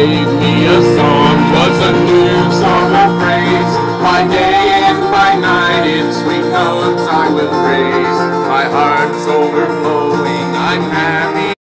gave me a song, 'twas a new song of praise. By day and by night in sweet notes I will raise. My heart's overflowing, I'm happy.